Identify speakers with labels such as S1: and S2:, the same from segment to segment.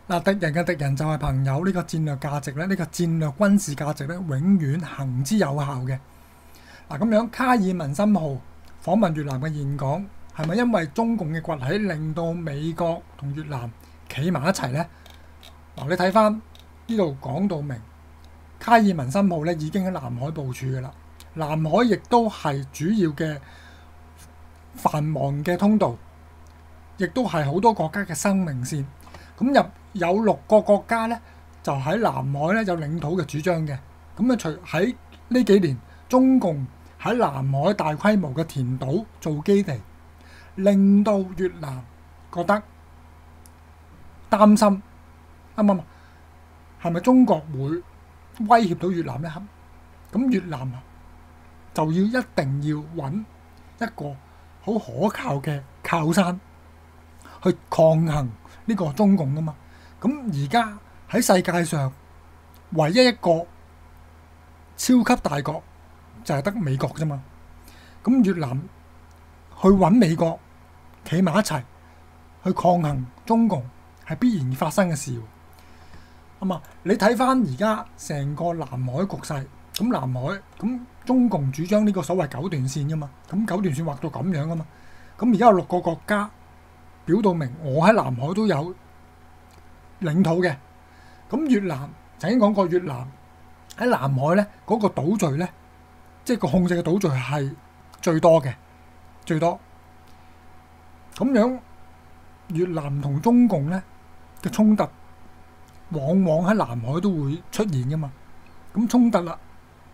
S1: 嗱，敵人嘅敵人就係朋友，呢個戰略價值咧，呢個戰略軍事價值咧，永遠行之有效嘅。嗱，咁樣卡爾文森號訪問越南嘅峴港，係咪因為中共嘅崛起令到美國同越南企埋一齊呢？嗱，你睇翻呢度講到明，卡爾文森號咧已經喺南海部署嘅啦。南海亦都係主要嘅繁忙嘅通道，亦都係好多國家嘅生命線。咁有6個國家咧，就喺南海咧有領土嘅主張嘅。咁啊，除喺呢幾年，中共喺南海大規模嘅填島做基地，令到越南覺得擔心，啱唔啱？係咪中國會威脅到越南咧？咁越南就要一定要揾一個好可靠嘅靠山去抗衡呢個中共啊嘛。咁而家喺世界上唯一一個超級大國就係得美國啫嘛。咁越南去揾美國企埋一齊去抗衡中共係必然發生嘅事。咁啊，你睇翻而家成個南海局勢，咁南海咁中共主張呢個所謂9段線噶嘛，咁9段線畫到咁樣噶嘛。咁而家有6個國家表到明，我喺南海都有領土嘅。咁越南曾經講過，越南喺南海咧嗰個島嶼咧，即係個控制嘅島嶼係最多嘅，最多。咁樣越南同中共咧嘅衝突，往往喺南海都會出現噶嘛。咁衝突啦，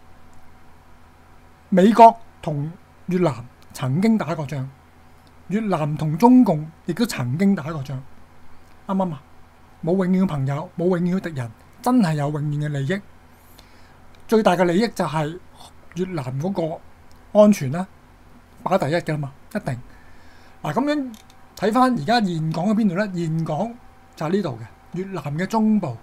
S1: 美國同越南曾經打過仗，越南同中共亦都曾經打過仗，啱唔啱啊？冇永遠嘅朋友，冇永遠嘅敵人，真係有永遠嘅利益。最大嘅利益就係越南嗰個安全啦，擺第一嘅啦嘛，一定。嗱，咁樣睇翻而家峴港喺邊度咧？峴港就係呢度嘅，越南嘅中部。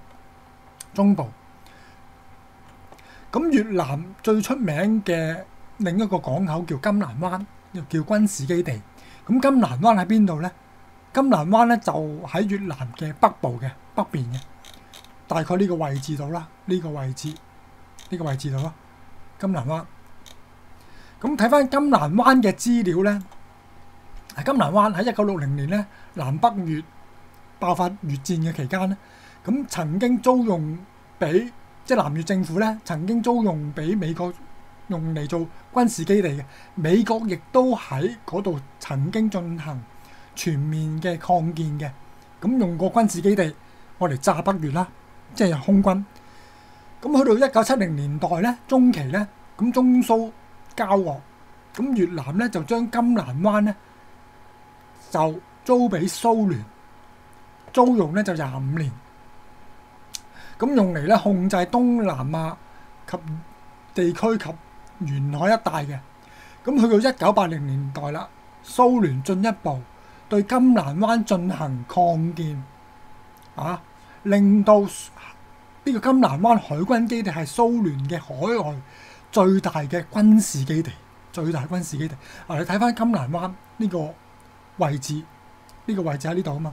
S1: 咁越南最出名嘅另一個港口叫金蘭灣，又叫軍事基地。咁金蘭灣喺邊度咧？金蘭灣咧就喺越南嘅北部嘅北邊嘅，大概呢個位置度啦，呢個位置度咯，金蘭灣。咁睇翻金蘭灣嘅資料咧，金蘭灣喺1960年咧，南北越爆發越戰嘅期間咧，咁曾經租用俾即係南越政府咧，曾經租用俾美國用嚟做軍事基地嘅。美國亦都喺嗰度曾經進行全面嘅擴建嘅，咁用過軍事基地，我嚟炸北越啦，即係空軍。咁去到1970年代咧，中期咧，咁中蘇交惡，咁越南咧就將金蘭灣咧就租俾蘇聯，租用咧就25年，咁用嚟咧控制東南亞及地區及沿海一帶嘅。咁去到1980年代啦，蘇聯進一步對金蘭灣進行擴建，令到呢個金蘭灣海軍基地係蘇聯嘅海外最大嘅軍事基地，你睇翻金蘭灣呢個位置，喺呢度啊嘛，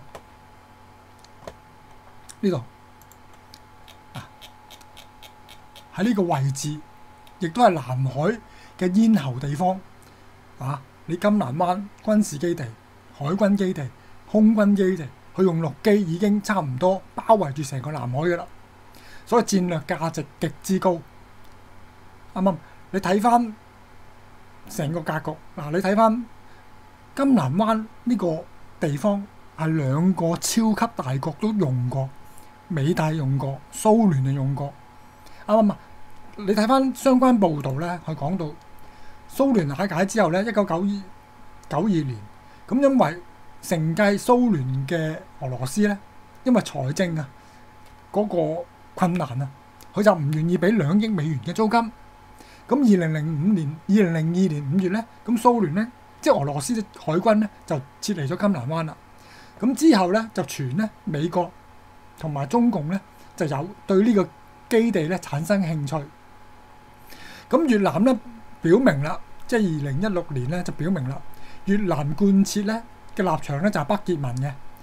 S1: 呢度喺呢個位置，亦都係南海嘅咽喉地方。你金蘭灣軍事基地、海軍基地、空軍基地，佢用陸基已經差唔多包圍住成個南海嘅啦，所以戰略價值極之高。啱啱？你睇翻成個格局，你睇翻金蘭灣呢個地方係2個超級大國都用過，美帝用過，蘇聯就用過。啱啱？你睇翻相關報導咧，佢講到蘇聯瓦解之後咧，1992年，咁因為承繼蘇聯嘅俄羅斯咧，因為財政嗰個困難佢就唔願意俾2億美元嘅租金。咁2002年5月咧，咁蘇聯咧，即係俄羅斯嘅海軍咧，就撤離咗金蘭灣啦。咁之後咧，就傳咧美國同埋中共咧就有對呢個基地咧產生興趣。咁越南咧表明啦，即係2016年咧就表明啦，越南貫徹咧嘅立場咧就係不結盟嘅，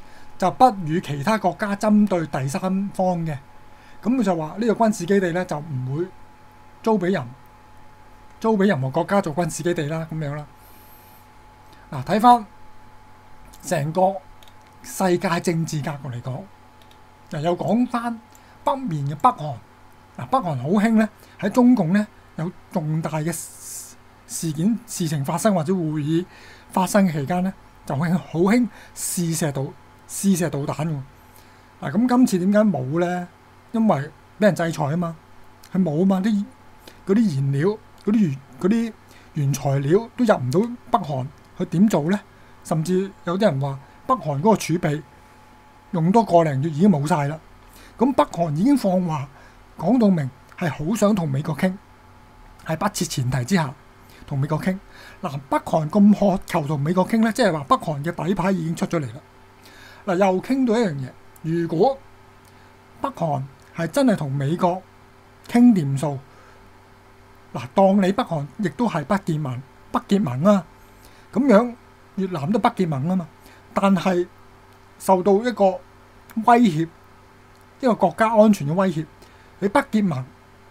S1: 就不與其他國家針對第三方嘅。咁佢就話呢個軍事基地咧就唔會租俾任何國家做軍事基地啦，咁樣啦。嗱，睇翻成個世界政治格局嚟講，又講翻北面嘅北韓。嗱，北韓好興咧喺中共咧有重大嘅事情發生或者會議發生嘅期間咧，就好興試射導彈喎。嗱，咁今次點解冇咧？因為俾人制裁啊嘛，係冇啊嘛，嗰啲燃料、嗰啲原材料都入唔到北韓，佢點做咧？甚至有啲人話北韓嗰個儲備用多個零月已經冇晒啦。咁北韓已經放話講到明係好想同美國傾，係不設前提之下同美國傾。嗱，北韓咁渴求同美國傾咧，即係話北韓嘅底牌已經出咗嚟啦。嗱，又傾到一樣嘢，如果北韓係真係同美國傾掂數，嗱，當你北韓亦都係北結盟啊，咁樣越南都北結盟啊嘛，但係受到一個威脅，一個國家安全嘅威脅，你北結盟，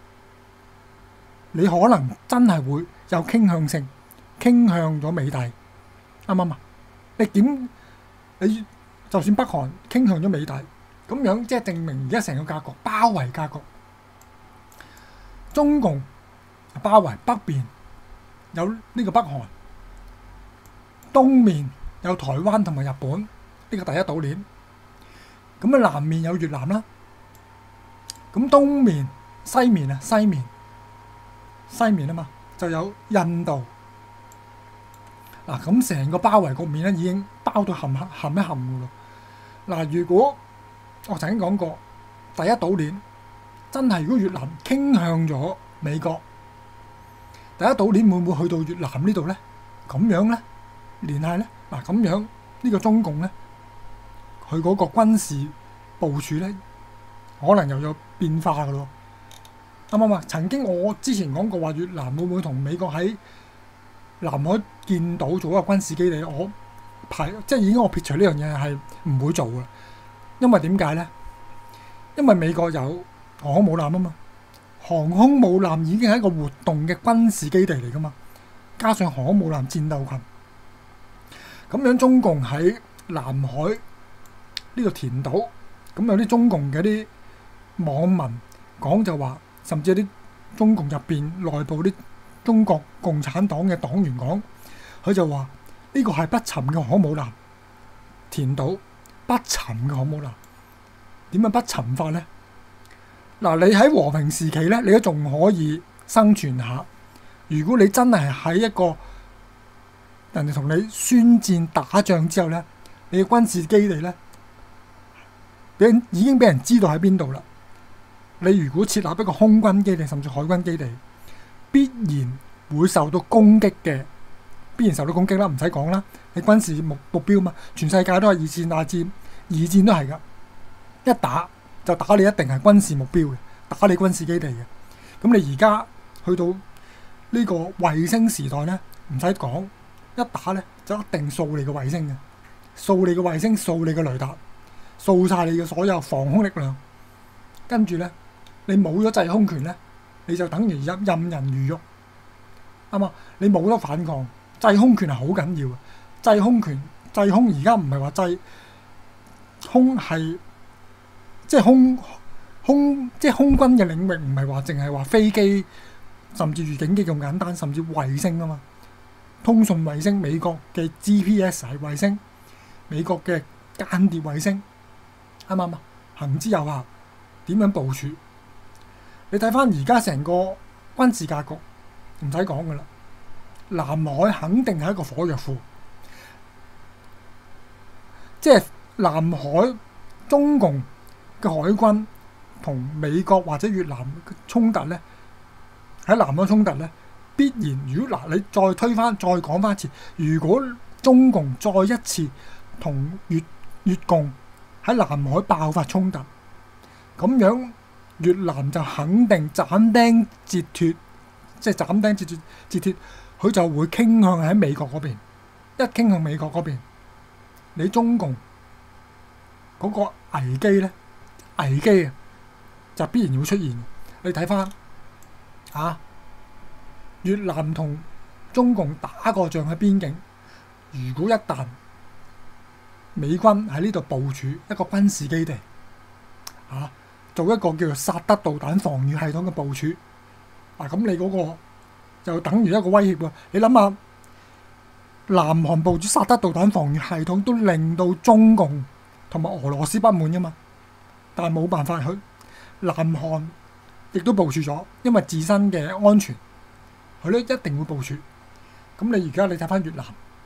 S1: 你可能真係會有傾向咗美帝，啱唔啱啊？你就算北韓傾向咗美帝，咁樣即係證明而家成個格局包圍格局，中共包圍北邊有呢個北韓，東面有台灣同埋日本呢個第一島鏈，咁啊南面有越南啦，咁東面西面啊嘛就有印度。嗱，咁成個包圍局面咧已經包到冚一冚噶咯。嗱，如果我曾經講過第一島鏈真係如果越南傾向咗美國，第一島鏈會唔會去到越南呢度咧？咁樣咧聯繫咧？嗱，咁樣呢個中共咧，佢嗰個軍事部署咧，可能又有變化噶咯。啱唔啱啊？曾經我之前講過話，越南會唔會同美國喺南海建島做一個軍事基地？即係已經我撇除呢樣嘢係唔會做嘅，因為點解咧？因為美國有航空母艦啊嘛，航空母艦已經係一個活動嘅軍事基地嚟噶嘛，加上航空母艦戰鬥群，咁樣中共喺南海呢度填島，咁有啲中共嘅啲網民講就話，甚至有啲中共入邊內部啲中國共產黨嘅黨員講，佢就話呢個係不沉嘅航空母艦填島，不沉嘅航空母艦點樣不沉法咧？嗱，你喺和平時期咧，你都仲可以生存下。如果你真係喺一個人哋同你宣戰打仗之後咧，你嘅軍事基地咧已經俾人知道喺邊度啦。你如果設立一個空軍基地甚至海軍基地，必然會受到攻擊嘅，必然受到攻擊啦，唔使講啦。你軍事目標嘛，全世界都係二戰大戰，二戰都係噶，一打就打你一定係軍事目標嘅，打你軍事基地嘅。咁你而家去到呢個衛星時代咧，唔使講，一打咧就一定掃你個衛星嘅，掃你個衛星，掃你個雷達，掃晒你嘅所有防空力量，跟住咧你冇咗制空權咧，你就等於任人魚肉，啱嘛？你冇得反抗，制空權係好緊要嘅。制空而家唔係話制空係即係空軍嘅領域，唔係話淨係話飛機甚至預警機咁簡單，甚至衛星啊嘛，通訊衛星，美國嘅 GPS 係衛星，美國嘅間諜衛星，啱唔啱啊？行之有效，點樣部署？你睇翻而家成個軍事格局，唔使講噶啦，南海肯定係一個火藥庫，即係南海中共嘅海軍同美國或者越南嘅衝突咧，喺南海衝突咧，必然如果你再推翻再講翻一次，如果中共再一次同越共喺南海爆發衝突，咁樣越南就肯定斬釘截鐵，即係斬釘截鐵，佢就會傾向喺美國嗰邊。一傾向美國嗰邊，你中共嗰個危機咧，危機啊就必然會出現。你睇翻越南同中共打過仗喺邊境，如果一旦美軍喺呢度部署一個軍事基地，做一個叫做薩德導彈防禦系統嘅部署，咁你嗰個就等於一個威脅喎。你諗下，南韓部署薩德導彈防禦系統都令到中共同埋俄羅斯不滿噶嘛，但係冇辦法，去南韓亦都部署咗，因為自身嘅安全，佢咧一定會部署。咁你而家你睇翻越南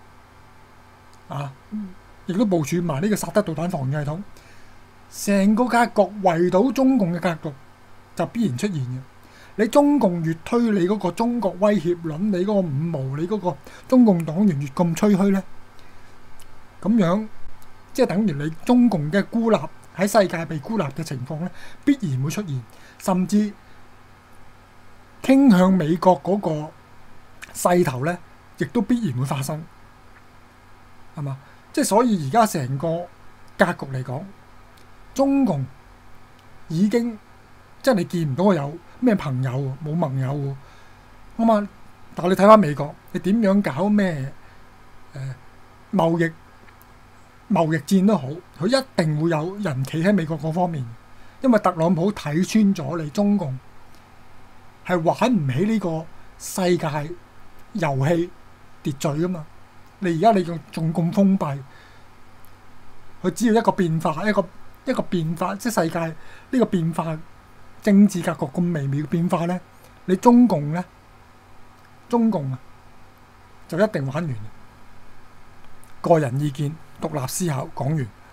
S1: 亦都部署埋呢個薩德導彈防禦系統，成個格局圍堵中共嘅格局就必然出現嘅。你中共越推你嗰個中國威脅論，你嗰個五毛，你嗰個中共黨員越咁吹噓咧，咁樣即係等於你中共嘅孤立喺世界被孤立嘅情況咧，必然會出現，甚至傾向美國嗰個勢頭咧，亦都必然會發生，係嘛？即係所以而家成個格局嚟講，中共已經即係你見唔到佢有咩朋友喎，冇盟友喎。但係你睇翻美國，你點樣搞咩貿易戰都好，佢一定會有人企喺美國嗰方面，因為特朗普睇穿咗你中共係玩唔起呢個世界遊戲秩序噶嘛。你而家你仲咁封閉，佢只要一個變化，一個變化，即係世界呢個變化，政治格局咁微妙嘅變化咧，你中共就一定玩完。個人意見，獨立思考，講完。